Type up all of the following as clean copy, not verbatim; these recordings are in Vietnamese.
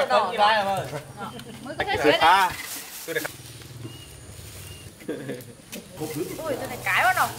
đỏ đỏ mới có hết đấy ui cái này cái vào nào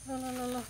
Lo.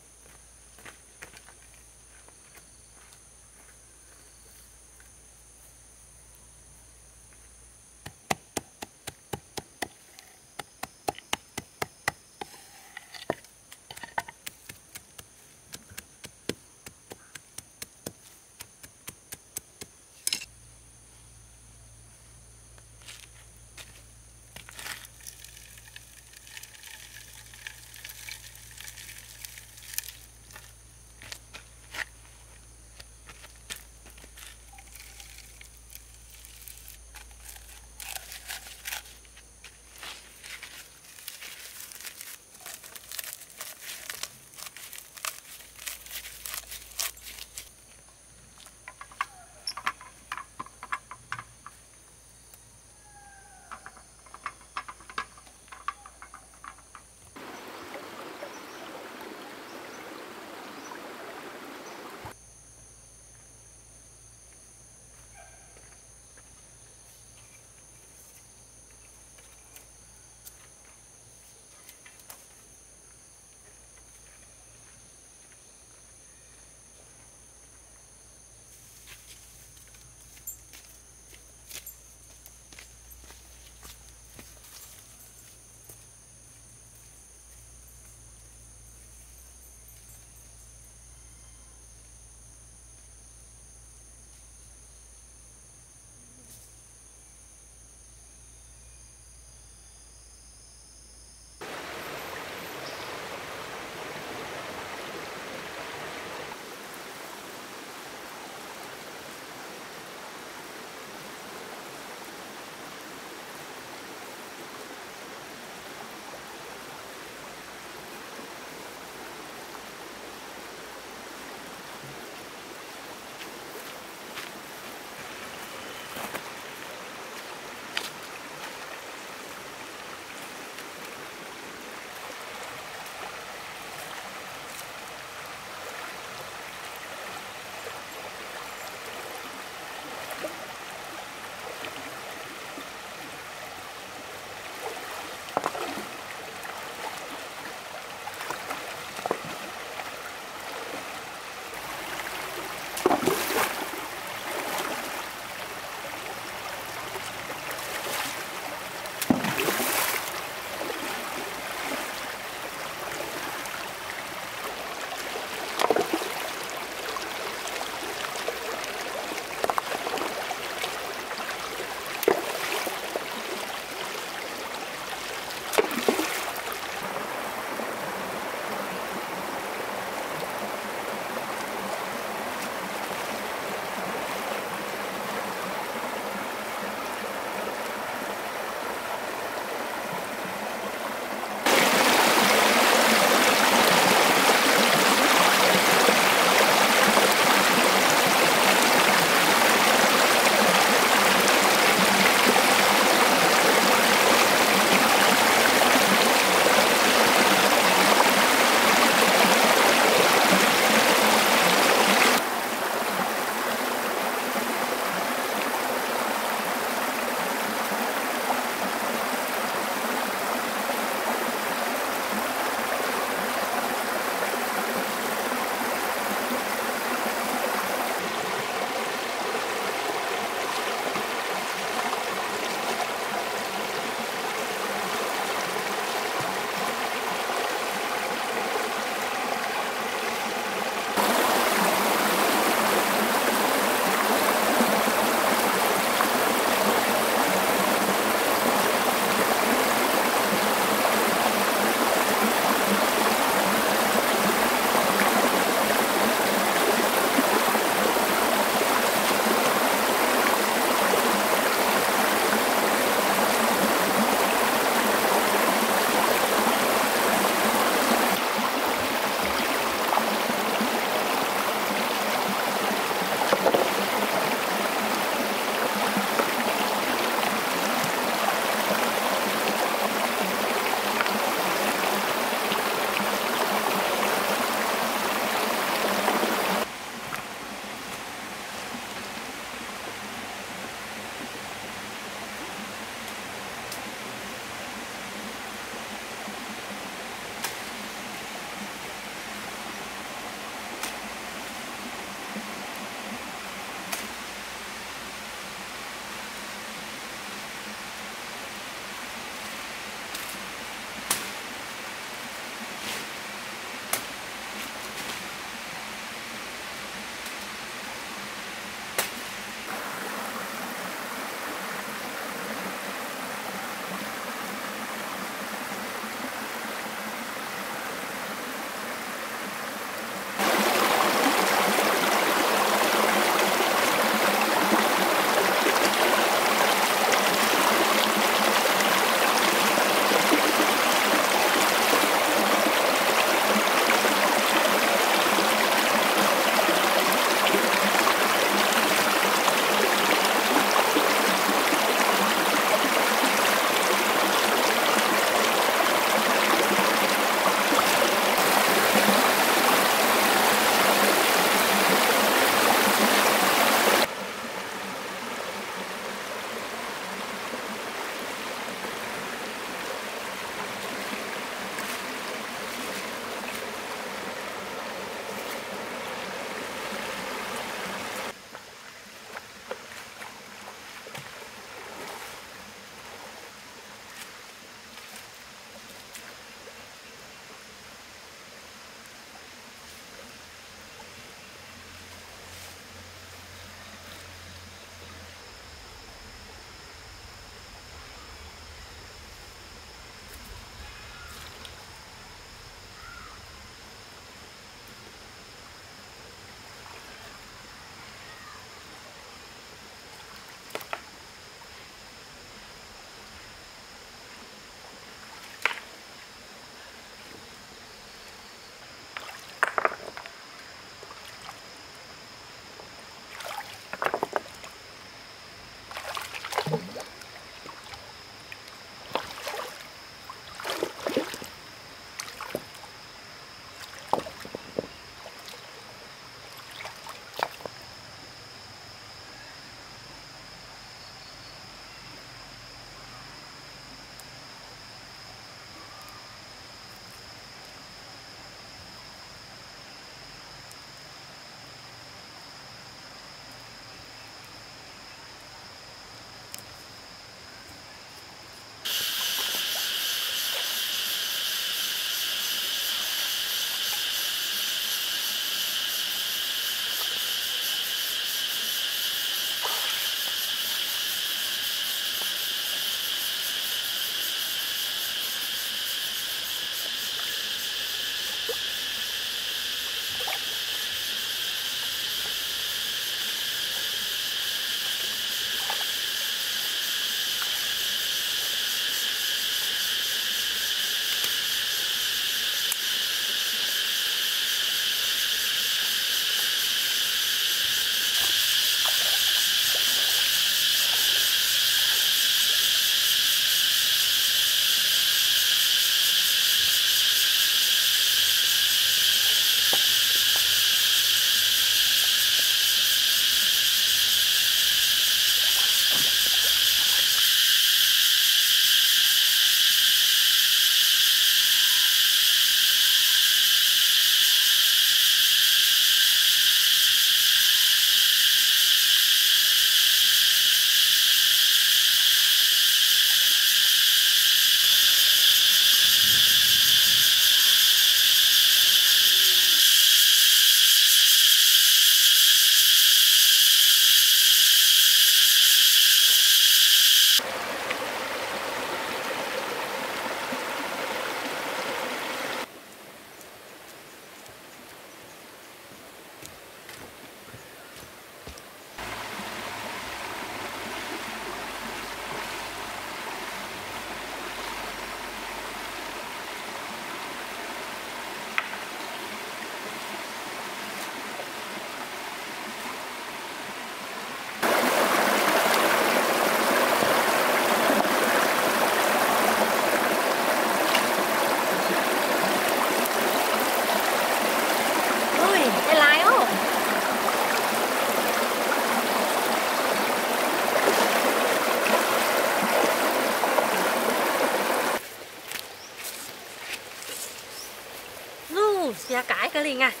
Xe cái liền à.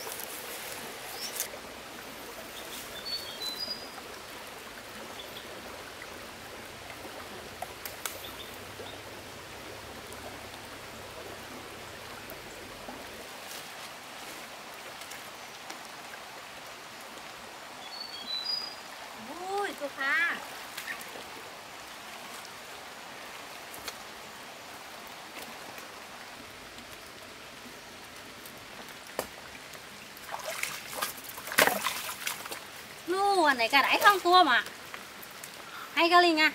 Ui, cô Pha. Anh này cả đáy không tua mà hay cái liền à.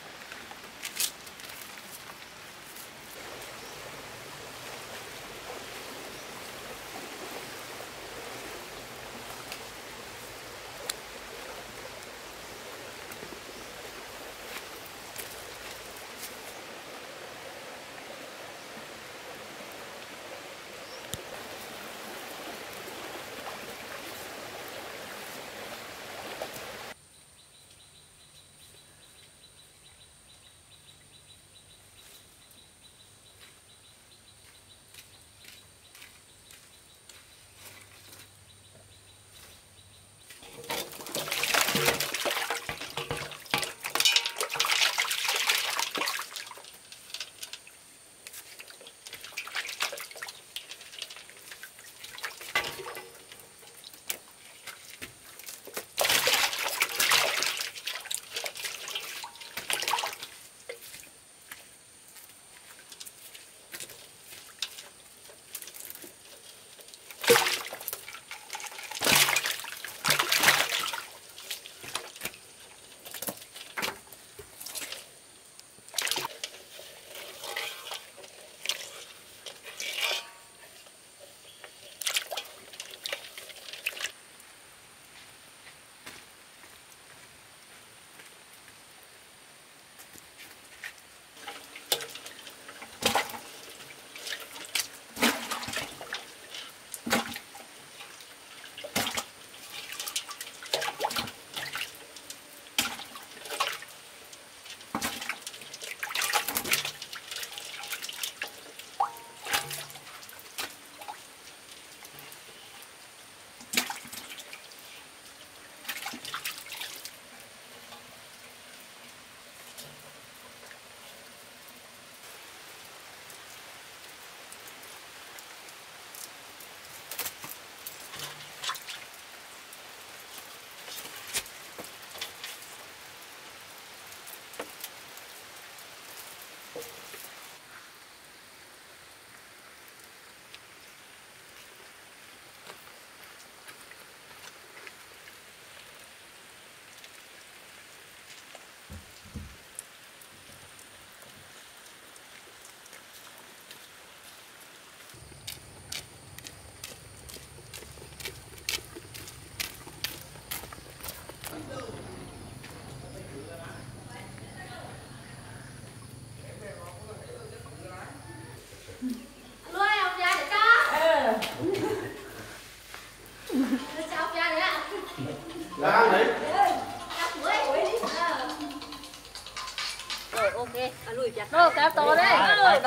Rồi, cá to đấy.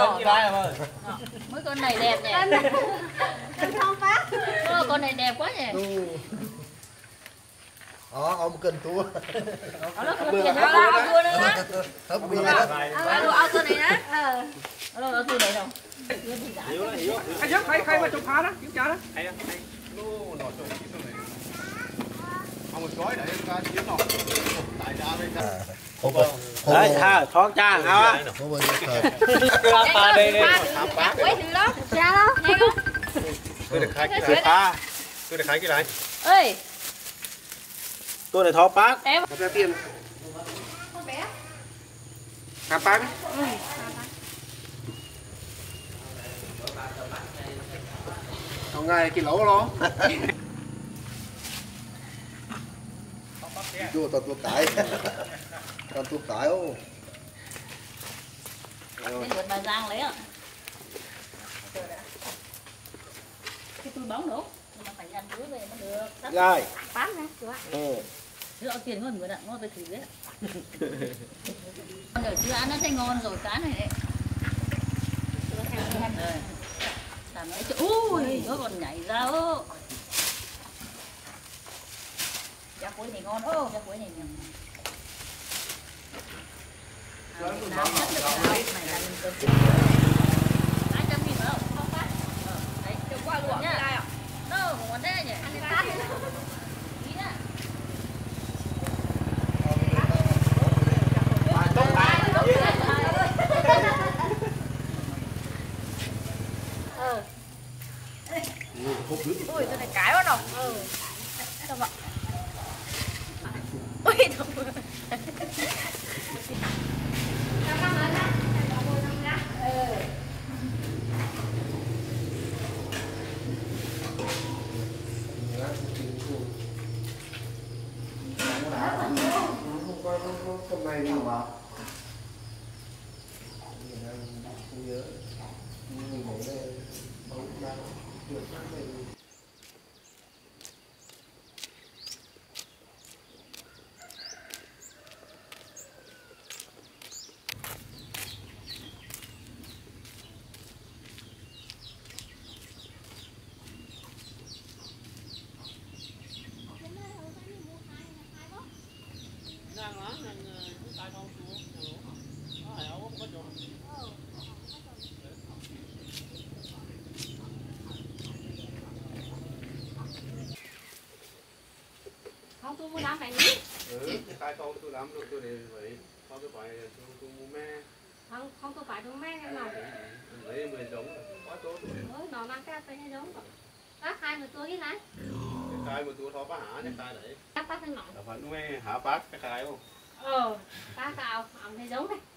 Mấy con này đẹp nhỉ. Không phát. Con này đẹp quá nhỉ. Ông cần tua. Nó không tiền nó lao tua nữa á. Hấp bia đó. Ao tua này á. Nó tua này đâu. Ai dám khai mà chụp phá đó, kiểm tra đó. Ông một gói để ra chiến nào. Tại ra đây. Đấy, ha, thoáng cha, ao á. Không bao giờ. Pha đây đi. Quấy thử đó. Cha đó. Nghe không? Tôi để khai cái này. Tôi để khai cái này. Ê. Tôi để thó bác. Em. Một ra tiền. Hả bác? Không ngay cái lỗ đó. Chua toàn tua cái. Toàn tua cái ô. Cái vượt bà Giang lấy ạ. Cái túi bóng nữa. Nhưng mà phải dành túi về mới được. Rồi. Bán nè, chú ạ. Chứ ăn tiền hơn người đặng ngon tôi thử đấy. Con chưa ăn nó thấy ngon rồi cái này đấy. thằng ấy ui nó còn nhảy ra ơ. Giá cuối này ngon ô. Giá cuối này nhầm. Nào nhất được nào này là mình cần 200.000 phải không? Không phát. đấy được qua luộc nhá. Đây ạ. Nó ngon thế nhỉ. Ăn tát. Ý à. Ui cái này cái quá nào. Sao vậy? Ui thôi. Hôm nay đi mà không nhớ mình để đây bóng đang được phát này. Không tôi mua đám này nhỉ? Cái con tôi làm được tôi để vậy con tôi phải tôi mua me Không tôi phải đúng mấy cái nào. lấy 10 giống quá tốt rồi. Nó mang cái tên giống rồi. Bác hai người tôi cái này. Cái mà tôi thó bá hả cái cái đấy Bác thân nọ. là phải nuôi hả bác cái không Bác cào ẩm thấy giống này.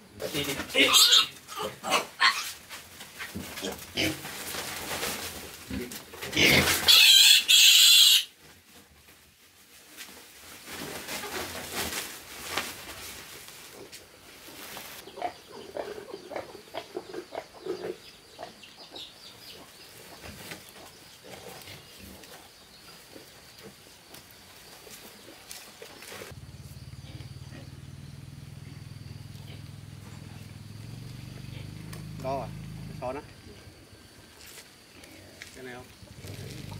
đó à, cái xó đó cái này không